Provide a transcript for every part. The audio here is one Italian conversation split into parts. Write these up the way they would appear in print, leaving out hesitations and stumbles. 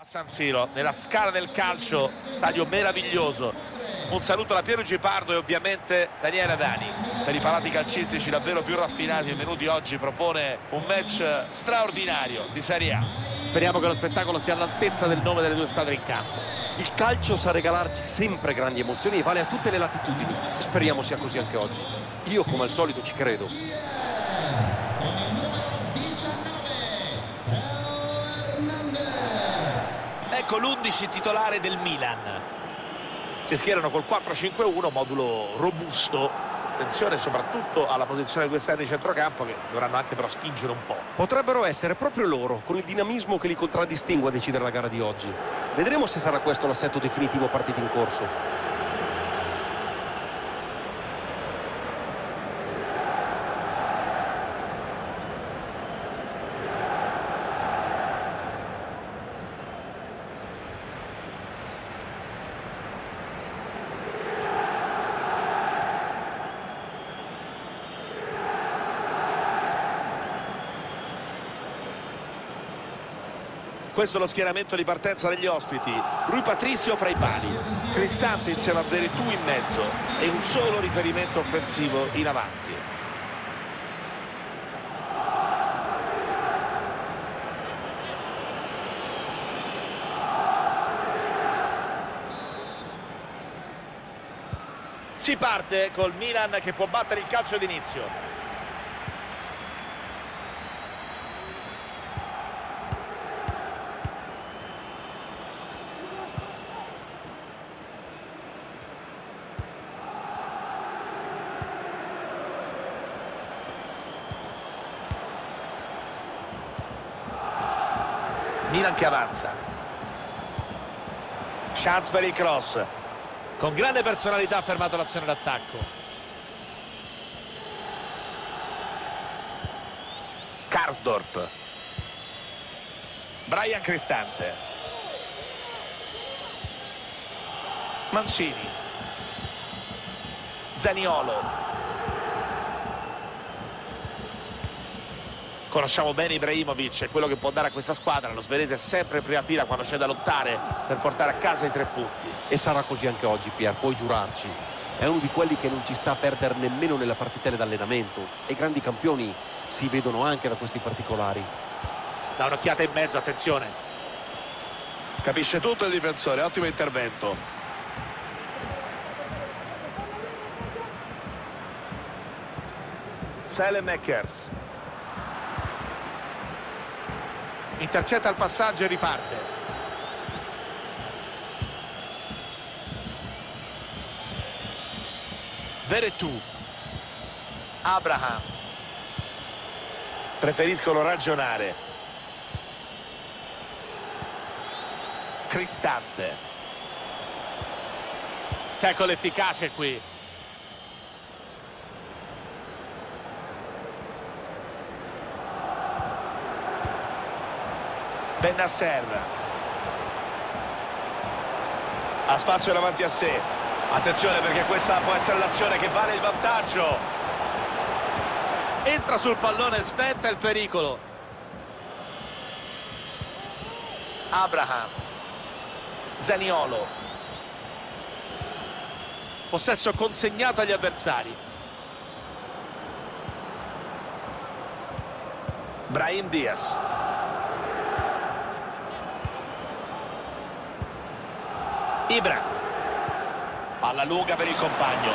San Siro, nella scala del calcio, taglio meraviglioso. Un saluto da Piero Gipardo e ovviamente Daniele Adani. Per i palati calcistici davvero più raffinati e venuti oggi propone un match straordinario di Serie A. Speriamo che lo spettacolo sia all'altezza del nome delle due squadre in campo. Il calcio sa regalarci sempre grandi emozioni e vale a tutte le latitudini. Speriamo sia così anche oggi. Io come al solito ci credo. Ecco l'11 titolare del Milan. Si schierano col 4-5-1, modulo robusto. Attenzione soprattutto alla posizione di questi esterni di centrocampo, che dovranno anche però spingere un po'. Potrebbero essere proprio loro, con il dinamismo che li contraddistingue, a decidere la gara di oggi. Vedremo se sarà questo l'assetto definitivo partita in corso. Questo è lo schieramento di partenza degli ospiti. Rui Patricio fra i pali, Cristante insieme a Veretù in mezzo e un solo riferimento offensivo in avanti. Si parte col Milan che può battere il calcio d'inizio. Milan che avanza, chance per il cross, con grande personalità ha fermato l'azione d'attacco. Karsdorp, Bryan Cristante, Mancini, Zaniolo. Conosciamo bene Ibrahimovic e quello che può dare a questa squadra. Lo svedese è sempre in prima fila quando c'è da lottare per portare a casa i 3 punti. E sarà così anche oggi, Pier, puoi giurarci. È uno di quelli che non ci sta a perdere nemmeno nelle partite d'allenamento. E i grandi campioni si vedono anche da questi particolari. Da un'occhiata in mezzo, attenzione. Capisce tutto il difensore, ottimo intervento. Saelemaekers. Intercetta il passaggio e riparte. Veretù, Abraham. Preferiscono ragionare. Cristante. Ecco l'efficacia qui. Bennacer ha spazio davanti a sé. Attenzione perché questa può essere l'azione che vale il vantaggio. Entra sul pallone, svetta il pericolo. Abraham, Zaniolo. Possesso consegnato agli avversari. Brahim Diaz. Ibra, palla lunga per il compagno,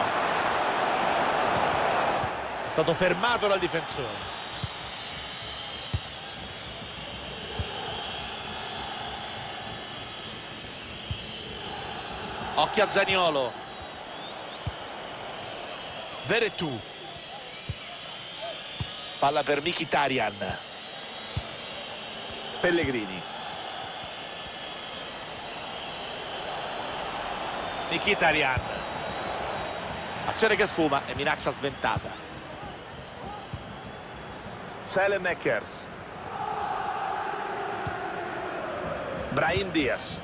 è stato fermato dal difensore. Occhio a Zaniolo. Veretù, palla per Mkhitaryan. Pellegrini, Mkhitaryan, azione che sfuma e minaccia sventata. Saelemaekers, Brahim Diaz,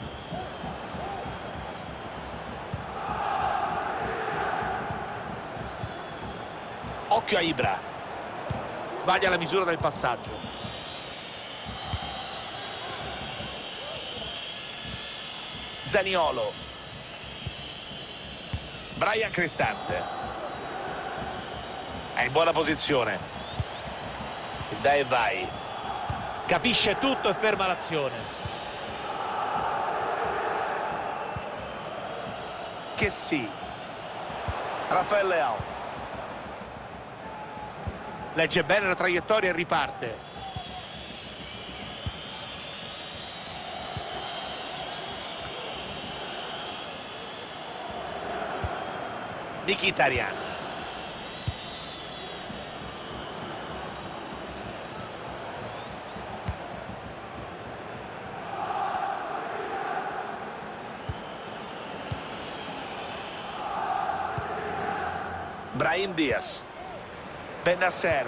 occhio a Ibra, sbaglia la misura del passaggio. Zaniolo. Bryan Cristante è in buona posizione. Dai e vai. Capisce tutto e ferma l'azione. Che sì. Rafael Leao. Legge bene la traiettoria e riparte. Mkhitaryan. Brahim Diaz. Bennacer.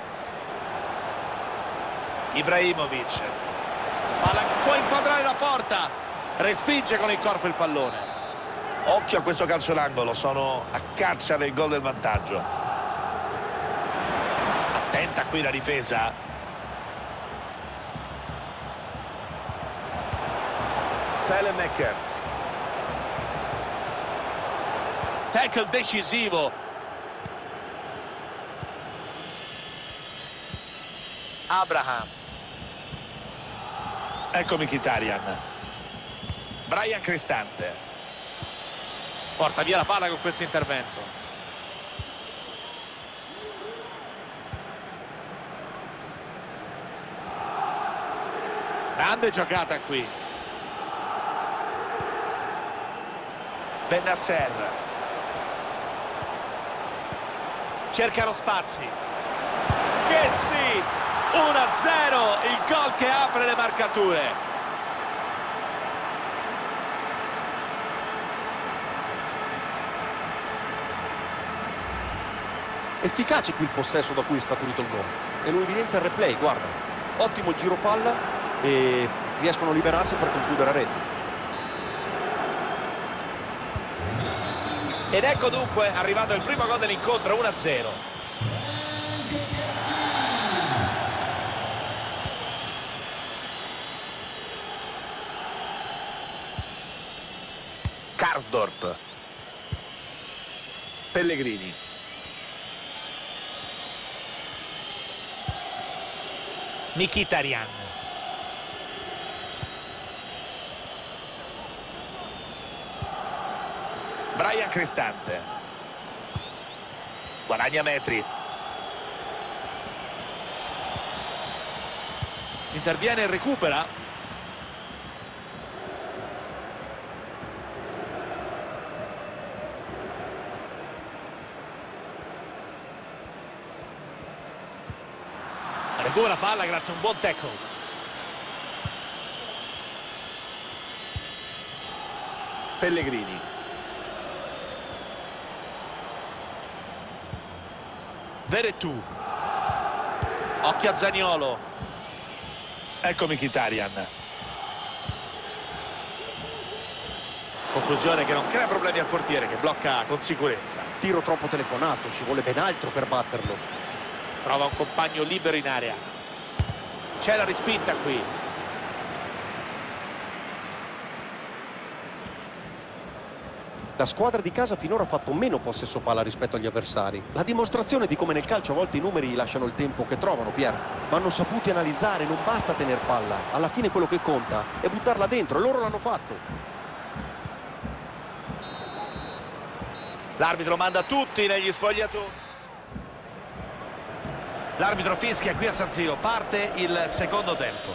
Ibrahimovic. Palla, può inquadrare la porta. Respinge con il corpo il pallone. Occhio a questo calcio d'angolo, sono a caccia del gol del vantaggio. Attenta qui la difesa. Saelemaekers. Tackle decisivo. Abraham. Ecco Mkhitaryan. Bryan Cristante. Porta via la palla con questo intervento. Grande giocata qui. Bennacer. Cercano spazi. Che sì! 1-0, il gol che apre le marcature. Efficace qui il possesso da cui è scaturito il gol. E lo evidenzia il replay, guarda. Ottimo giro palla e riescono a liberarsi per concludere a rete. Ed ecco dunque arrivato il primo gol dell'incontro, 1-0. Karsdorp. Pellegrini. Mkhitaryan. Bryan Cristante. Guadagna metri. Interviene e recupera. Recupera palla grazie a un buon tackle. Pellegrini. Veretout. Occhio a Zaniolo. Ecco Mkhitaryan. Conclusione che non crea problemi al portiere, che blocca con sicurezza. Tiro troppo telefonato, ci vuole ben altro per batterlo. Trova un compagno libero in area. C'è la rispinta qui. La squadra di casa finora ha fatto meno possesso palla rispetto agli avversari. La dimostrazione di come nel calcio a volte i numeri lasciano il tempo che trovano, Pier. Vanno saputi analizzare, non basta tener palla. Alla fine quello che conta è buttarla dentro e loro l'hanno fatto. L'arbitro manda tutti negli spogliatoi. L'arbitro fischia qui a San Siro. Parte il secondo tempo.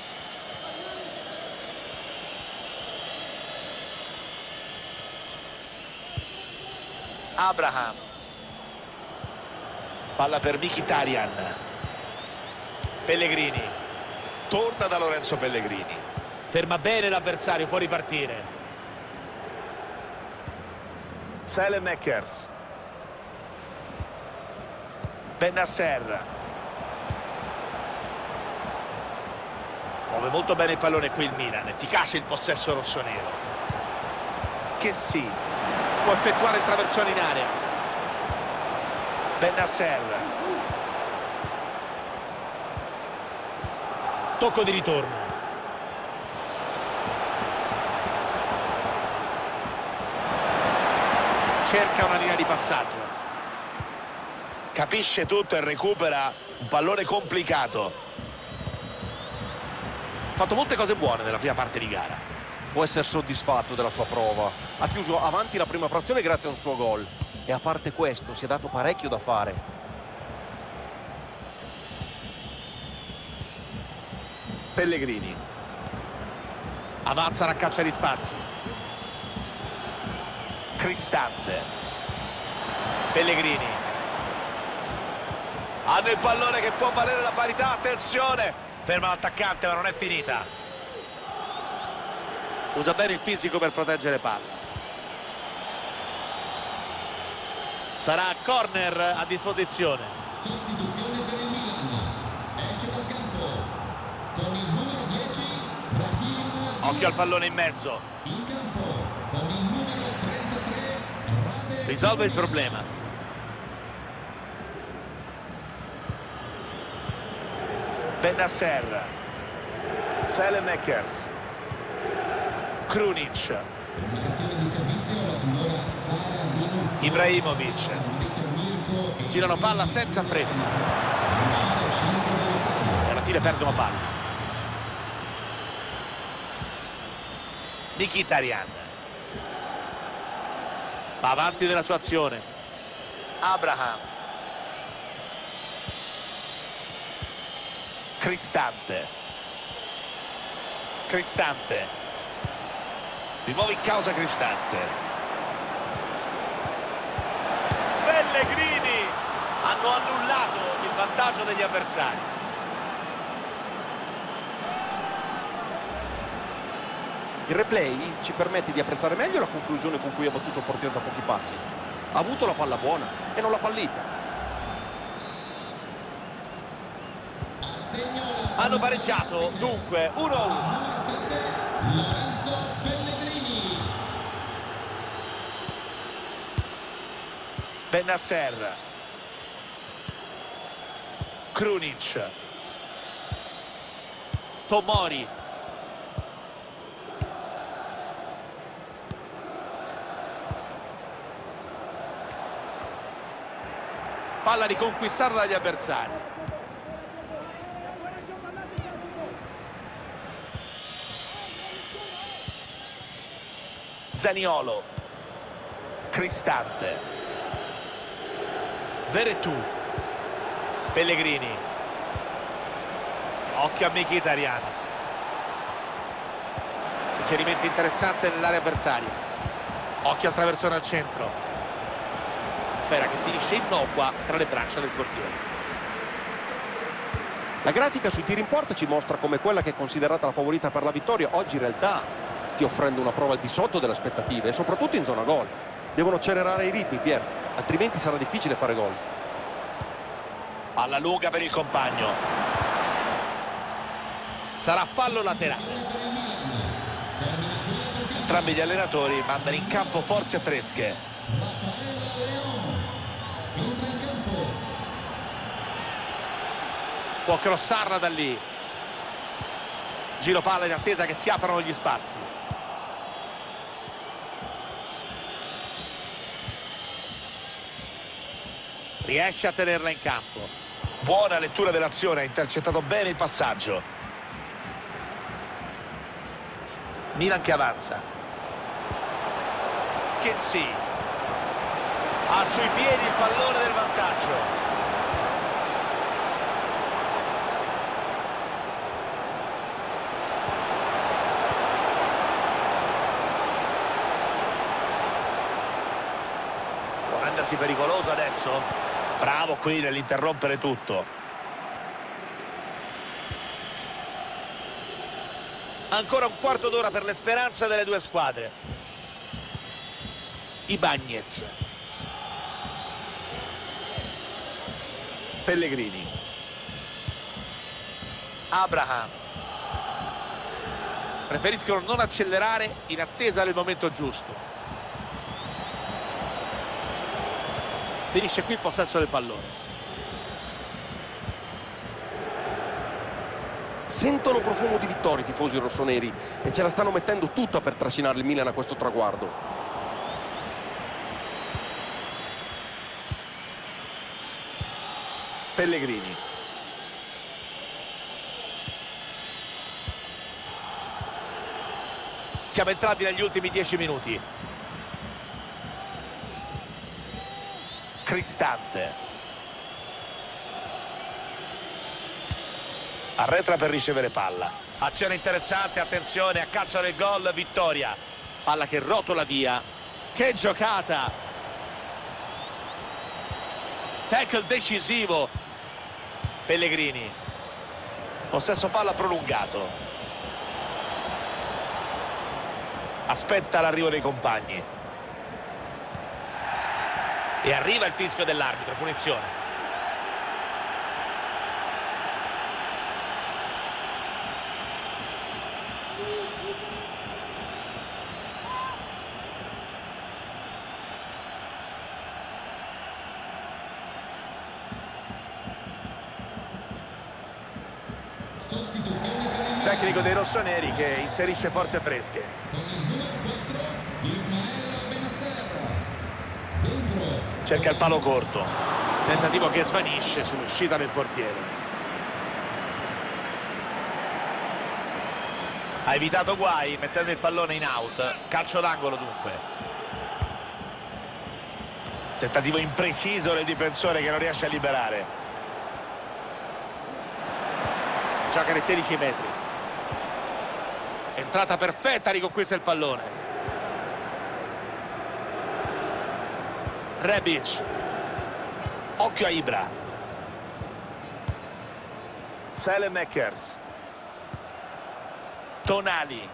Abraham. Palla per Mkhitaryan. Pellegrini. Torna da Lorenzo Pellegrini. Ferma bene l'avversario, può ripartire. Saelemaekers. Bennacer. Muove molto bene il pallone qui il Milan. Efficace il possesso rossonero. Che sì. Può effettuare il traversone in area. Bennacer. Tocco di ritorno. cerca una linea di passaggio, capisce tutto e recupera un pallone complicato. Ha fatto molte cose buone nella prima parte di gara. Può essere soddisfatto della sua prova. Ha chiuso avanti la prima frazione grazie a un suo gol. E a parte questo si è dato parecchio da fare. Pellegrini avanza a caccia di spazi. Cristante. Pellegrini. Hanno il pallone che può valere la parità. Attenzione, ferma l'attaccante ma non è finita. Usa bene il fisico per proteggere palla. Sarà corner a disposizione. Sostituzione per il Milan. Esce dal campo con il numero 10 Brahim. Occhio al pallone in mezzo. In campo con il numero 33 Rade. Risolve il problema. Benasser. Saelemaekers. Krunic. Comunicazione di servizio alla signora Sara D'Annunzio. Ibrahimovic. Arbitro Mirko e Girano palla senza freno uscita al centro dello stadio. e alla fine perdono palla. Mkhitaryan va avanti nella sua azione. Abraham. Cristante. Di nuovo in causa Cristante. Pellegrini. Hanno annullato il vantaggio degli avversari. Il replay ci permette di apprezzare meglio la conclusione con cui ha battuto il portiere da pochi passi. Ha avuto la palla buona e non l'ha fallita. Hanno pareggiato, dunque 1-1. Numero 7 Lorenzo Pellegrini. Benasser. Krunic. Tomori. Palla riconquistata dagli avversari. Zaniolo. Cristante. Veretù. Pellegrini. Occhio a Mkhitaryan. Suggerimento interessante nell'area avversaria. Occhio al traversone al centro. Sfera che finisce innocua tra le braccia del portiere. La grafica sui tiri in porta ci mostra come quella che è considerata la favorita per la vittoria oggi in realtà stia offrendo una prova al di sotto delle aspettative e soprattutto in zona gol. Devono accelerare i ritmi, Pier, altrimenti sarà difficile fare gol. Palla lunga per il compagno. Sarà fallo laterale. Entrambi gli allenatori mandano in campo forze fresche. Entra in campo. Può crossarla da lì. Giro palla in attesa che si aprano gli spazi. Riesce a tenerla in campo. Buona lettura dell'azione, ha intercettato bene il passaggio. Milan che avanza. Che sì. Ha sui piedi il pallone del vantaggio. Può rendersi pericoloso adesso. Bravo qui nell'interrompere tutto. Ancora un quarto d'ora per le speranze delle due squadre. Ibañez. Pellegrini. Abraham. Preferiscono non accelerare in attesa del momento giusto. Finisce qui il possesso del pallone. Sentono profumo di vittoria i tifosi rossoneri e ce la stanno mettendo tutta per trascinare il Milan a questo traguardo. Pellegrini. Siamo entrati negli ultimi 10 minuti. Cristante. Arretra per ricevere palla. Azione interessante, attenzione, a calcio del gol, vittoria. Palla che rotola via. Che giocata! Tackle decisivo. Pellegrini. Possesso palla prolungato. Aspetta l'arrivo dei compagni. E arriva il fischio dell'arbitro, punizione. Sostituzione per il Tecnico dei rossoneri che inserisce forze fresche. con il numero 4 Ismael Benasser. Dentro. Cerca il palo corto. Tentativo che svanisce sull'uscita del portiere. Ha evitato guai mettendo il pallone in out. Calcio d'angolo dunque. Tentativo impreciso del difensore che non riesce a liberare. Gioca nei 16 metri. Entrata perfetta, riconquista il pallone. Rebic. Occhio a Ibra. Saelemaekers. Tonali.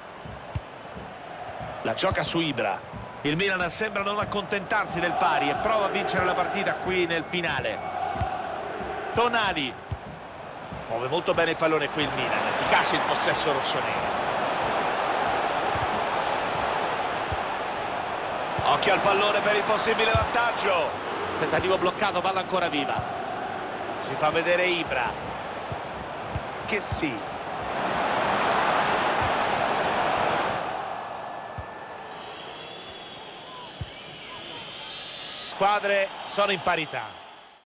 La gioca su Ibra. Il Milan sembra non accontentarsi del pari e prova a vincere la partita qui nel finale. Tonali. Muove molto bene il pallone qui il Milan. Efficace il possesso rossonero. Occhio al pallone per il possibile vantaggio. Tentativo bloccato, palla ancora viva. Si fa vedere Ibra. Che sì. Squadre sono in parità.